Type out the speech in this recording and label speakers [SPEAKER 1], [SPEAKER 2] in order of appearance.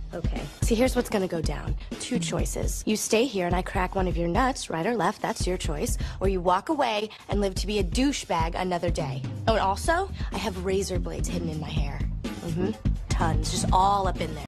[SPEAKER 1] Okay. See, here's what's gonna go down. Two choices. You stay here and I crack one of your nuts, right or left, that's your choice. Or you walk away and live to be a douchebag another day. Oh, and also, I have razor blades hidden in my hair. Tons, just all up in there.